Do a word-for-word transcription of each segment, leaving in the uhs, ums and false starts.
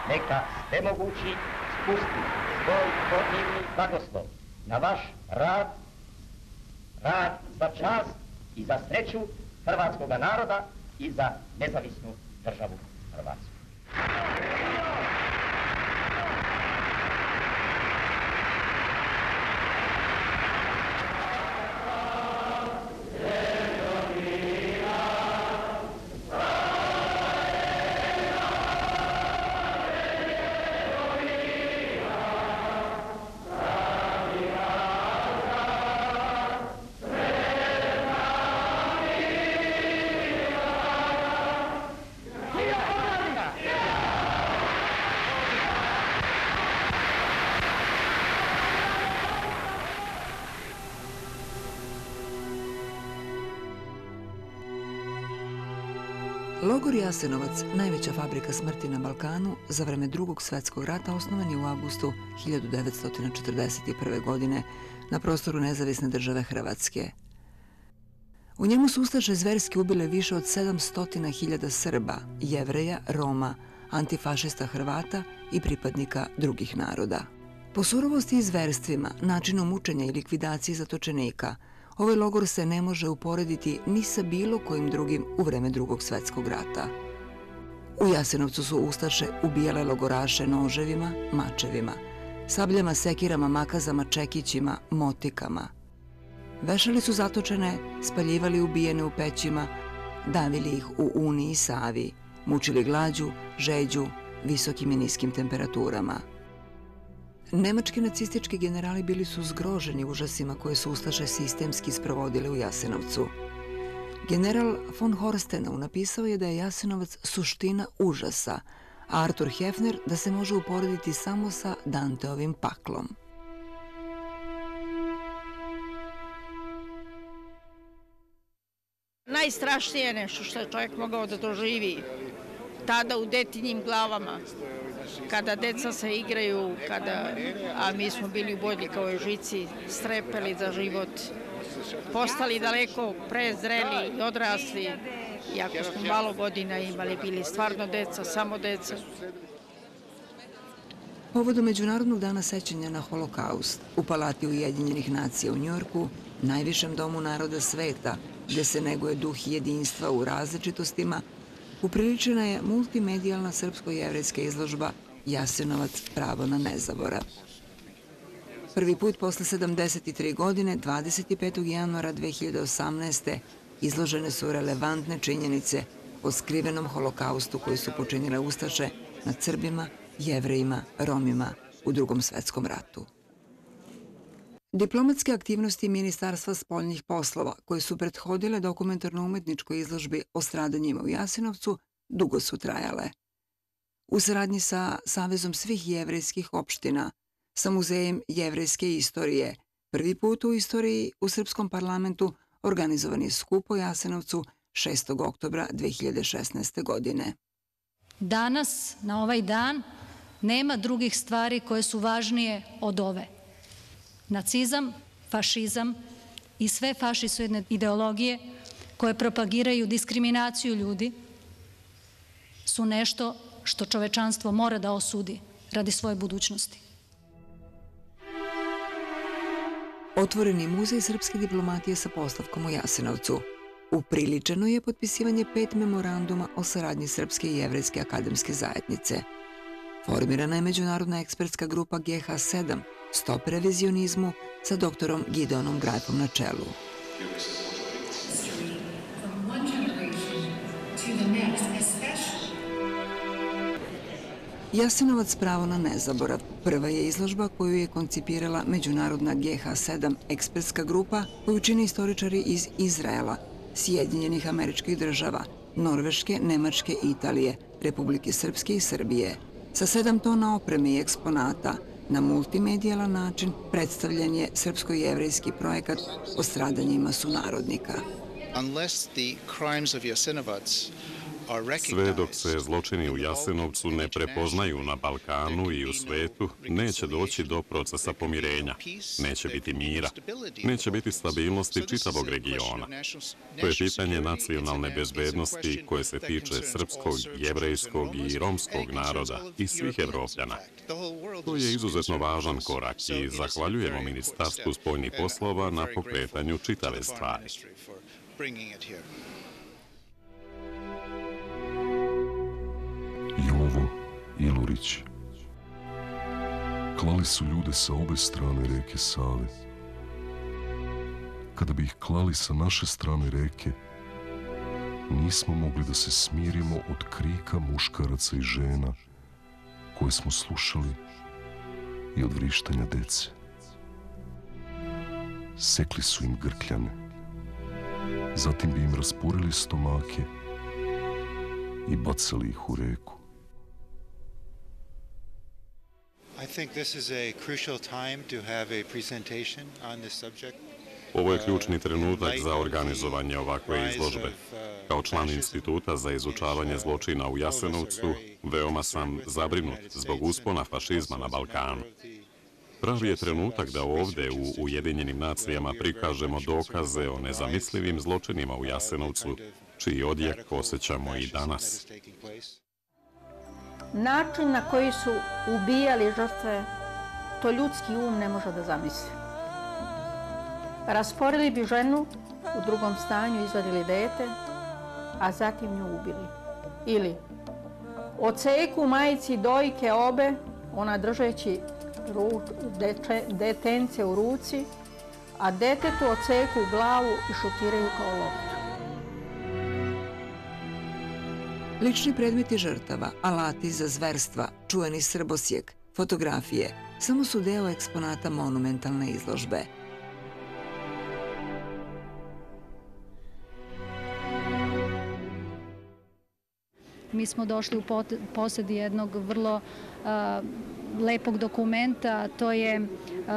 neka svemogući spusti svoj podivni blagoslov na vaš rad, rad za čast i za sreću hrvatskog naroda i za nezavisnu državu Hrvatsku. Logor Jasenovac, najveća fabrika smrti na Balkanu, za vreme Drugog svetskog rata osnovan je u avgustu hiljadu devetsto četrdeset prve. godine na prostoru nezavisne države Hrvatske. U njemu su ustaše zverski ubile više od sedamsto hiljada Srba, Jevreja, Roma, antifašista Hrvata i pripadnika drugih naroda. Po surovosti i zverstvima, načinom mučenja i likvidaciji zatočenika, ovaj logor se ne može uporediti ni sa bilo kojim drugim u vreme Drugog svetskog rata. U Jasenovcu su ustaše ubijale logoraše noževima, mačevima, sabljama, sekirama, makazama, čekićima, motikama. Vešali su zatočene, spaljivali ubijene u pećima, davili ih u Uni i Savi, mučili glađu, žeđu, visokim i niskim temperaturama. Nemački nacistički generali bili su zgroženi užasima koje su ustaše sistemski sprovodile u Jasenovcu. General von Horstenau napisao je da je Jasenovac suština užasa, a Artur Hefner da se može uporediti samo sa Danteovim paklom. Najstrašnije je nešto što je čovjek mogao da doživi tada u detinjim glavama, kada deca se igraju, kada, a mi smo bili u Bodljikovoj žici, strepeli za život, postali daleko prezreli i odrasli, iako smo malo godina imali, bili stvarno deca, samo deca. Povodom Međunarodnog dana sećanja na Holokaust u Palati Ujedinjenih nacija u Njujorku, najvišem domu naroda sveta, gde se neguje duh jedinstva u različitostima, upriličena je multimedijalna srpsko-jevrejska izložba Jasenovac – pravo na nezaborav. Prvi put posle sedamdeset tri godine, dvadeset petog januara dve hiljade osamnaeste. izložene su relevantne činjenice o skrivenom holokaustu koji su počinile ustaše nad Srbima, Jevrejima, Romima u Drugom svetskom ratu. Diplomatske aktivnosti Ministarstva spoljnih poslova, koje su prethodile dokumentarno-umetničkoj izložbi o stradanjima u Jasenovcu, dugo su trajale. U saradnji sa Savezom svih jevrejskih opština, sa Muzejem jevrejske istorije, prvi put u istoriji u Srpskom parlamentu organizovan je skup o Jasenovcu šestog oktobra dve hiljade šesnaeste. godine. Danas, na ovaj dan, nema drugih stvari koje su važnije od ove. Nacizam, fašizam i sve fašisoidne ideologije koje propagiraju diskriminaciju ljudi su nešto što čovečanstvo mora da osudi radi svoje budućnosti. Otvoren je muzej srpske diplomatije sa postavkom u Jasenovcu. Upriličeno je potpisivanje pet memoranduma o saradnji Srpske i Jevrejske akademske zajednice. Formirana je međunarodna ekspertska grupa G H sedam, Stop revizionizmu, sa doktorom Gideonom Grajfom na čelu. Jasenovac – pravo na nezaborav prva je izložba koju je koncipirala međunarodna G H sedam ekspertska grupa koju čine istoričari iz Izraela, Sjedinjenih Američkih Država, Norveške, Nemačke, Italije, Republike Srpske i Srbije. Sa sedam tona opreme i eksponata, na multimedijalan način predstavljen je srpsko-jevrejski projekat o stradanjima sunarodnika. Unless the crimes of Jasenovac Sve dok se zločini u Jasenovcu ne prepoznaju na Balkanu i u svetu, neće doći do procesa pomirenja, neće biti mira, neće biti stabilnosti čitavog regiona. To je pitanje nacionalne bezbednosti koje se tiče srpskog, jevrejskog i romskog naroda i svih Evropljana. To je izuzetno važan korak i zahvaljujemo Ministarstvu spoljnih poslova na pokretanju čitave stvari. Jovo i Lurić. Klali su ljude sa obe strane reke Save. Kada bi ih klali sa naše strane reke, nismo mogli da se smirimo od krika muškaraca i žena koje smo slušali i od vrištanja dece. Sekli su im grkljane, zatim bi im rasporili stomake i bacali ih u reku. Ovo je ključni trenutak za organizovanje ovakve izložbe. Kao član Instituta za izučavanje zločina u Jasenovcu, veoma sam zabrinut zbog uspona fašizma na Balkanu. Pravi je trenutak da ovde u Ujedinjenim nacijama prikažemo dokaze o nezamislivim zločinima u Jasenovcu, čiji odjek osjećamo i danas. Način na koji su ubijali žrtve, to ljudski um ne može da zamisli. Rasporili bi ženu, u drugom stanju izvadili dete, a zatim nju ubili. Ili odseku majici dojke obe, ona držeći detence u ruci, a detetu odseku glavu i šutiraju kao loptu. Lični predmeti žrtava, alati za zverstva, čuveni srbosjek, fotografije, samo su deo eksponata monumentalne izložbe. Mi smo došli u posjed jednog vrlo lepog dokumenta, to je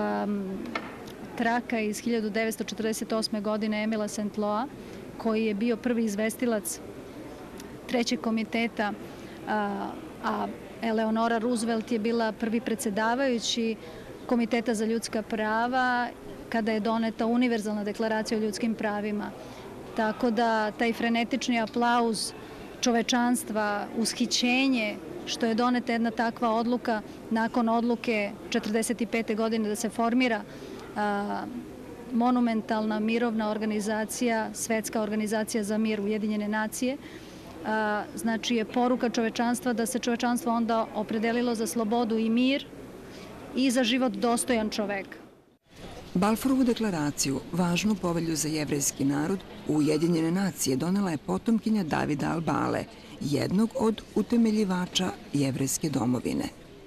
traka iz hiljadu devetsto četrdeset osme. godine Emila Saint-Loa, koji je bio prvi izvestilac trećeg komiteta, a Eleonora Roosevelt je bila prvi predsjedavajući Komiteta za ljudska prava kada je doneta univerzalna deklaracija o ljudskim pravima. Tako da taj frenetični aplauz čovečanstva, ushićenje, što je doneta jedna takva odluka nakon odluke četrdeset pete. godine da se formira monumentalna mirovna organizacija, Svetska organizacija za mir, Ujedinjene nacije, znači je poruka čovečanstva da se čovečanstvo onda opredelilo za slobodu i mir i za život dostojan čoveka. Balforovu deklaraciju, važnu povelju za jevrejski narod, u Ujedinjene nacije donela je potomkinja Davida Albale, jednog od utemeljivača jevrejske domovine.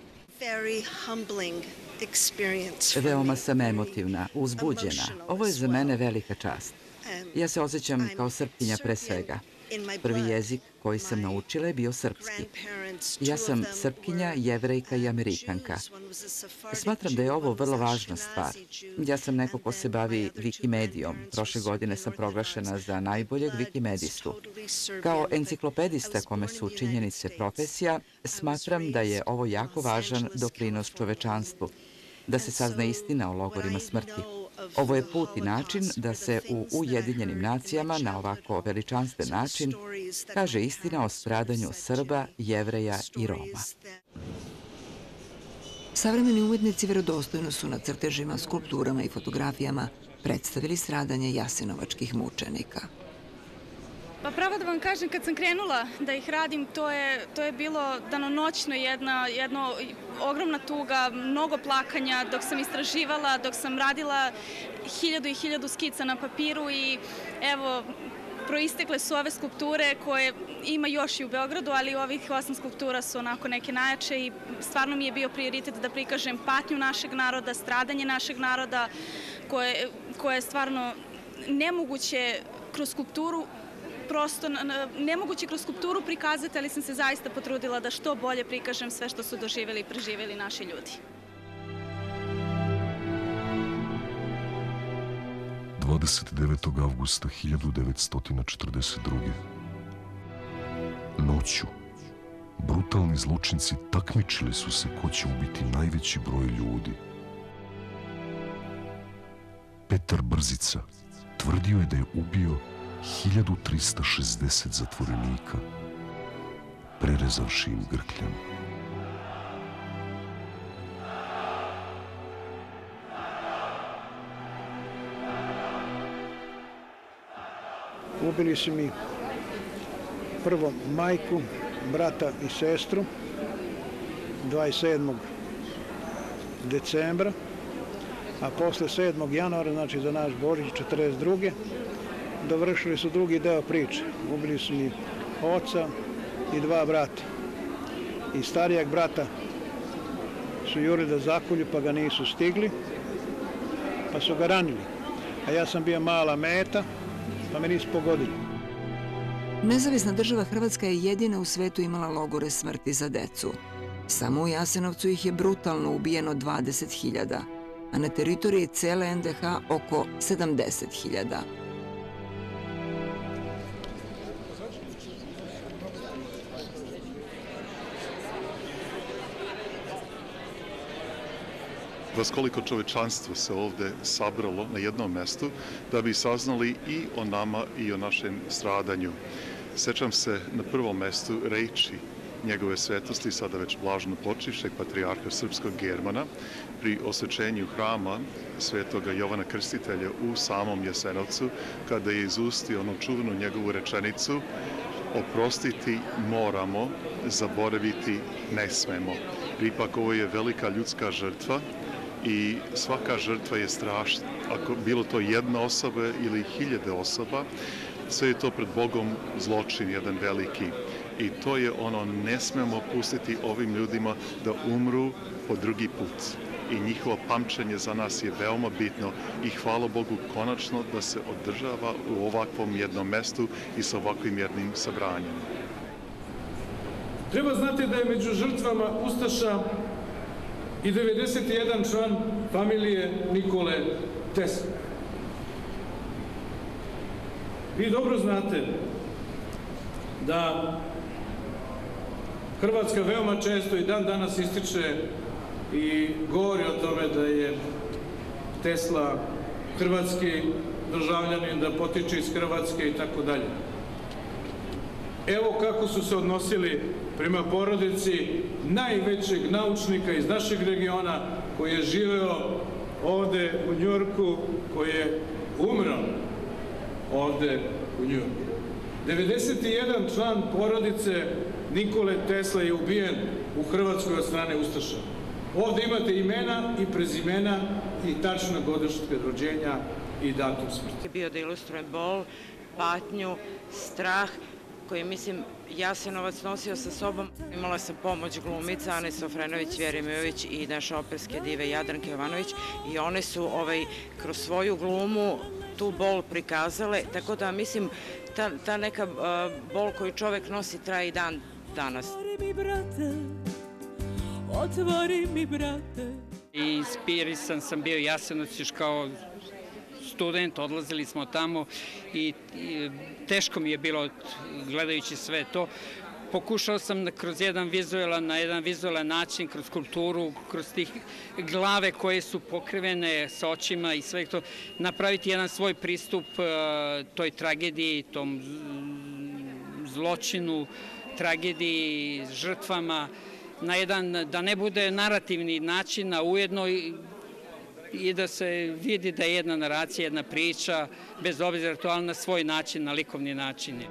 Veoma sam emotivna, uzbuđena. Ovo je za mene velika čast. Ja se osjećam kao Srpkinja pre svega. Prvi jezik koji sam naučila je bio srpski. Ja sam Srpkinja, Jevrejka i Amerikanka. Smatram da je ovo vrlo važna stvar. Ja sam neko ko se bavi Wikimedijom. Prošle godine sam proglašena za najboljeg Wikimedistu. Kao enciklopedista kome su činjenice profesija, smatram da je ovo jako važan doprinos čovečanstvu, da se sazna istina o logorima smrti. Ovo je put i način da se u Ujedinjenim nacijama na ovako veličanstven način kaže istina o stradanju Srba, Jevreja i Roma. Savremeni umetnici verodostojno su na crtežima, skulpturama i fotografijama predstavili stradanje jasenovačkih mučenika. Pa pravo da vam kažem, kad sam krenula da ih radim, to je, to je bilo danonoćno jedna, jedno ogromna tuga, mnogo plakanja dok sam istraživala, dok sam radila hiljadu i hiljadu skica na papiru i evo, proistekle su ove skulpture koje ima još i u Beogradu, ali ovih osam skulptura su onako neke najjače i stvarno mi je bio prioritet da prikažem patnju našeg naroda, stradanje našeg naroda, koje, koje je stvarno nemoguće kroz skulpturu prosto nemoguće kroz skulpturu prikazati, ali sam se zaista potrudila da što bolje prikažem sve što su doživjeli i preživjeli naši ljudi. dvadeset devetog avgusta hiljadu devetsto četrdeset druge. noću brutalni zločinci takmičili su se ko će ubiti najveći broj ljudi. Petar Brzica tvrdio je da je ubio hiljadu trista šezdeset zatvorenika, prerezavši im grkljan. Ubili su mi prvo majku, brata i sestru dvadeset sedmog decembra, a posle sedmog januara, znači za naš Božić četrdeset druge dovršili su drugi deo priče. Ubili su mi oca i dva brata. I starijeg brata su jurili da zakolju, pa ga nisu stigli, pa su ga ranili. A ja sam bio mala meta, pa me nisu pogodili. Nezavisna država Hrvatska je jedina u svetu imala logore smrti za decu. Samo u Jasenovcu ih je brutalno ubijeno dvadeset hiljada, a na teritoriji cele en de ha oko sedamdeset hiljada. Koliko čovečanstvo se ovde sabralo na jednom mestu da bi saznali i o nama i o našem stradanju. Sećam se na prvom mestu reči njegove svetosti, sada već blažno počivšeg patrijarha srpskog Germana, pri osvećenju hrama svetoga Jovana Krstitelja u samom Jasenovcu, kada je izustio onu čuvenu njegovu rečenicu: oprostiti moramo, zaboraviti ne smemo. Ipak ovo je velika ljudska žrtva i svaka žrtva je strašna. Ako bilo to jedna osoba ili hiljade osoba, sve je to pred Bogom zločin jedan veliki. I to je ono, ne smemo pustiti ovim ljudima da umru po drugi put. I njihovo pamćenje za nas je veoma bitno i hvala Bogu konačno da se održava u ovakvom jednom mestu i sa ovakvim jednim sabranjem. Treba znati da je među žrtvama ustaša i devedeset jedan član familije Nikole Tesle. Vi dobro znate da Hrvatska veoma često i dan danas ističe i govori o tome da je Tesla hrvatski državljanin, da potiče iz Hrvatske i tako dalje. Evo kako su se odnosili prema porodici najvećeg naučnika iz našeg regiona koji je živeo ovde u Njujorku, koji je umro ovde u Njujorku. devedeset jedan član porodice Nikole Tesle je ubijen u Hrvatskoj od strane ustaša. Ovde imate imena i prezimena i tačna godišnja rođenja i datum smrti. Bio da ilustrujem bol, patnju, strah, koji, mislim, Jasenovac nosio sa sobom. Imala sam pomoć glumica Ane Sofrenović, Vjerimijović i naše operske dive Jadranke Jovanović i one su ovaj, kroz svoju glumu tu bol prikazale, tako da mislim ta, ta neka uh, bol koju čovek nosi traje i dan danas. Otvori mi, brate, otvori mi, brate. I inspirisan sam bio Jasenovac još kao student, odlazili smo tamo i, i teško mi je bilo gledajući sve to. Pokušao sam da kroz jedan vizualan, na jedan vizualan način, kroz kulturu, kroz tih glave koje su pokrivene sa očima i sve to, napraviti jedan svoj pristup uh, toj tragediji, tom zločinu, tragediji, žrtvama, na jedan, da ne bude narativni način, a ujedno i i da se vidi da je jedna naracija, jedna priča, bez obzira to, ali na svoj način, na likovni način.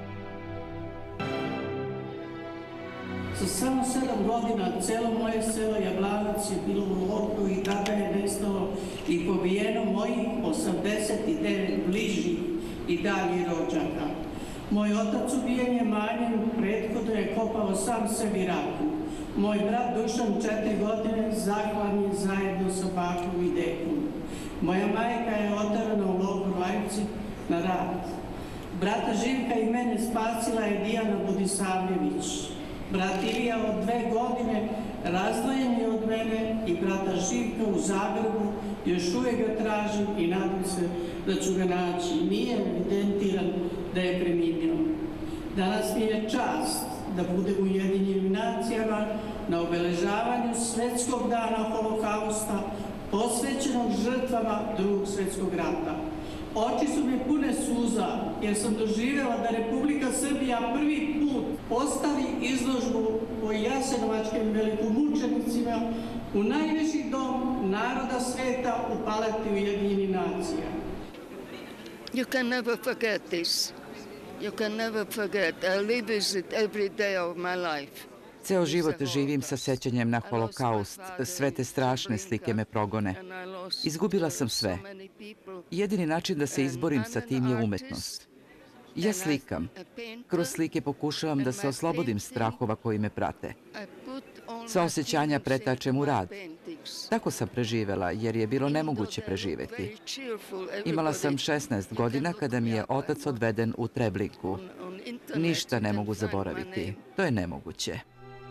Za samo sedam godina celo moje selo Jablanac je bilo u logoru i tada je nestalo i pobijeno mojih osamdeset devet bližnjih i daljih rođaka. Moj otac ubijen je manjem, prethodno je kopao sam sebi raku. Moj brat Dušan četiri godine zahlan je zajedno sa bakom i dekom. Moja majka je oterana u logoru Ajvci na rad. Brata Živka i mene spasila je Dijana Budisavljević. Brat Ilija od dve godine razdvojen je od mene i brata Živka u Zagrebu još uvijek ga tražim i nadam se da ću ga naći. Nije evidentiran da je preminio. Danas mi je čast da budem u Ujedinjenim nacijama na obeležavanju Svetskog dana holokausta posvećenog žrtvama Drugog svetskog rata. Oči su mi pune suza jer sam doživjela da Republika Srbija prvi put postavi izložbu o jasenovačkim velikomučenicima u najviši dom naroda sveta u Palati Ujedinjenih nacija. You can never forget this. You can never forget. I live with it every day of my life. Ceo život živim sa sećanjem na holokaust, sve te strašne slike me progone. Izgubila sam sve. Jedini način da se izborim sa tim je umetnost. Ja slikam. Kroz slike pokušavam da se oslobodim strahova koji me prate. Sva osjećanja pretačem u rad. Tako sam preživela, jer je bilo nemoguće preživeti. Imala sam šesnaest godina kada mi je otac odveden u Treblinku. Ništa ne mogu zaboraviti. To je nemoguće.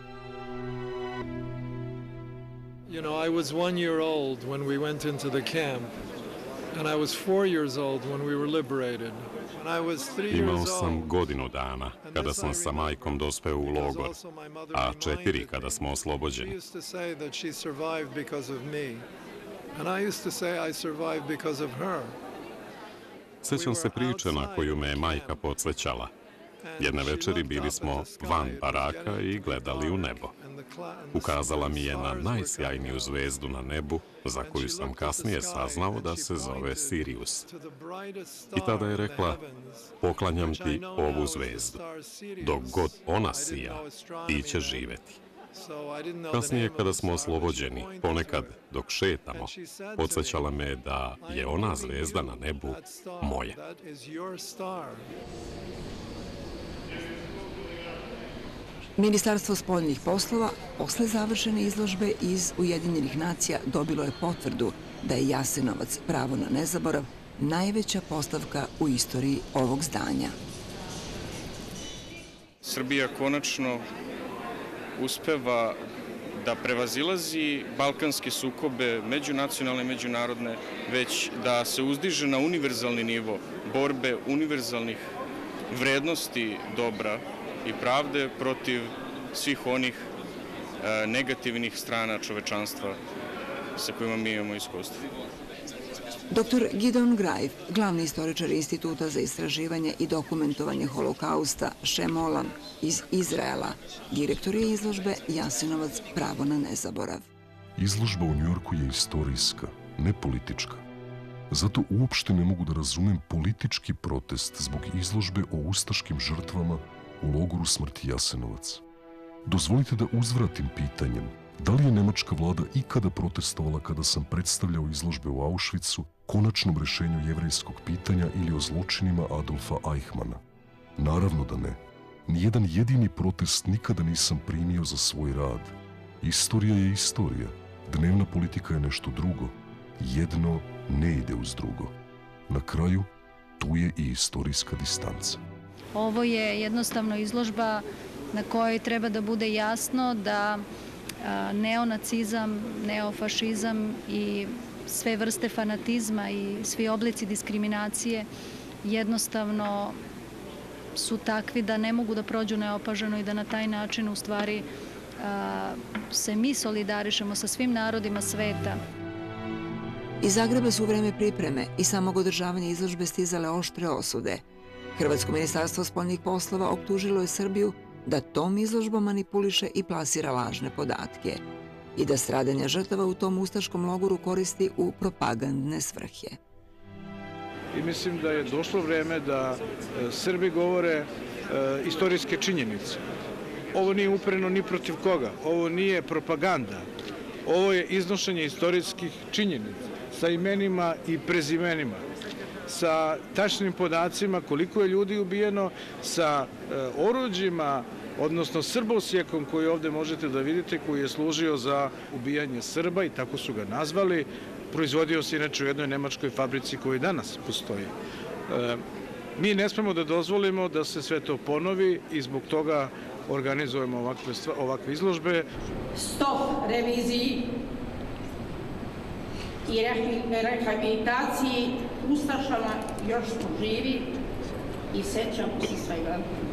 You know, I was one year old when we went into the camp, and I was four years old when we were liberated. Imao sam godinu dana kada sam sa majkom dospeo u logor, a četiri kada smo oslobođeni. Sećam se priče na koju me je majka podsjećala. Jedne večeri bili smo van baraka i gledali u nebo. Ukazala mi je na najsjajniju zvezdu na nebu, za koju sam kasnije saznao da se zove Sirius. I tada je rekla, poklanjam ti ovu zvezdu. Dok god ona sija, ti će živeti. Kasnije, kada smo oslobođeni, ponekad dok šetamo, podsjećala me da je ona zvezda na nebu moja. Ministarstvo spoljnih poslova posle završene izložbe iz Ujedinjenih nacija dobilo je potvrdu da je Jasenovac pravo na nezaborav najveća postavka u istoriji ovog zdanja. Srbija konačno uspeva da prevazilazi balkanske sukobe, međunacionalne i međunarodne, već da se uzdiže na univerzalni nivo borbe univerzalnih vrednosti dobra i pravde protiv svih onih e, negativnih strana čovečanstva sa kojima mi imamo iskustvo. doktor Gideon Greif, glavni istoričar Instituta za istraživanje i dokumentovanje holokausta Šemolam iz Izraela, direktor je izložbe Jasenovac pravo na nezaborav. Izložba u Njujorku je istorijska, ne politička. Zato uopšte ne mogu da razumem politički protest zbog izložbe o ustaškim žrtvama u logoru smrti Jasenovac. Dozvolite da uzvratim pitanjem, da li je nemačka vlada ikada protestovala kada sam predstavljao izložbe u Auschwitzu, konačnom rešenju jevrejskog pitanja ili o zločinima Adolfa Eichmana? Naravno da ne. Nijedan jedini protest nikada nisam primio za svoj rad. Istorija je istorija. Dnevna politika je nešto drugo. Jedno ne ide uz drugo. Na kraju, tu je i istorijska distanca. Ovo je jednostavno izložba na kojoj treba da bude jasno da neonacizam, neofašizam i sve vrste fanatizma i svi oblici diskriminacije jednostavno su takvi da ne mogu da prođu neopaženo i da na taj način u stvari se mi solidarišemo sa svim narodima sveta. Iz Zagreba su u vreme pripreme i samog održavanja izložbe stizale oštre osude. Hrvatsko ministarstvo spoljnih poslova optužilo je Srbiju da tom izložbom manipuliše i plasira lažne podatke i da stradanja žrtava u tom ustaškom logoru koristi u propagandne svrhe. I mislim da je došlo vreme da Srbi govore istorijske činjenice. Ovo nije upreno ni protiv koga, ovo nije propaganda, ovo je iznošenje istorijskih činjenica sa imenima i prezimenima, sa tačnim podacima koliko je ljudi ubijeno, sa oruđima, odnosno srbosjekom koji ovde možete da vidite, koji je služio za ubijanje Srba i tako su ga nazvali. Proizvodio se inače u jednoj nemačkoj fabrici koja i danas postoji. Mi ne smemo da dozvolimo da se sve to ponovi i zbog toga organizujemo ovakve, ovakve izložbe. Stop reviziji i rehabilitaciji ustašama još smo živi i sećamo se svega.